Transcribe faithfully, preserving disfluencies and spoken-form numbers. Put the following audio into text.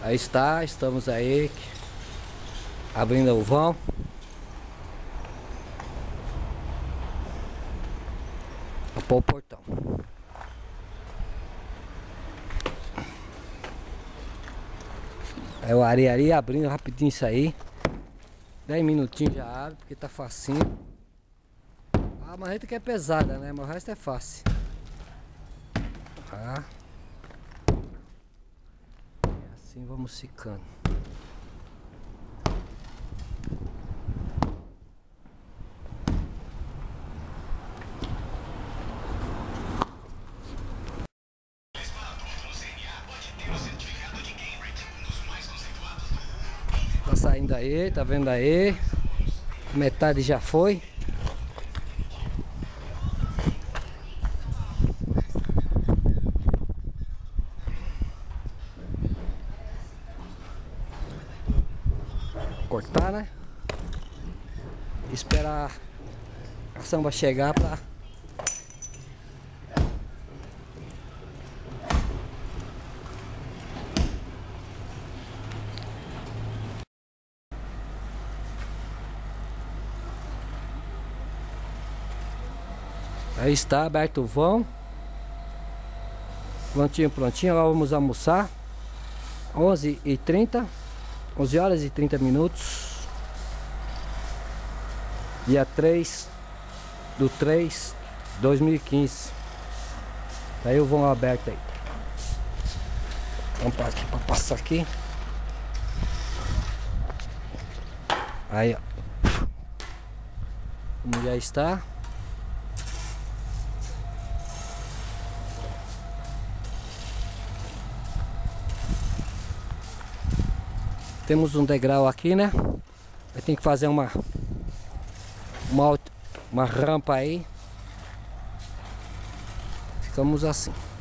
Aí está, estamos aí abrindo o vão. Vou pôr o portão. Aí o Ari Ari abrindo rapidinho isso aí. dez minutinhos já abre, porque tá facinho. A marreta que é pesada, né? Mas o resto é fácil. Tá. E assim vamos ficando. Tá saindo aí, tá vendo aí? Metade já foi. Cortar, né? Esperar a samba chegar pra aí está aberto o vão. Prontinho, prontinho. Agora vamos almoçar. onze e trinta. onze horas e trinta minutos. Dia três do três de dois mil e quinze. Tá aí o vão aberto aí. Vamos passar aqui para passar aqui. Aí, ó. Como já está. Temos um degrau aqui, né? Aí tem que fazer uma uma, uma rampa aí. Ficamos assim.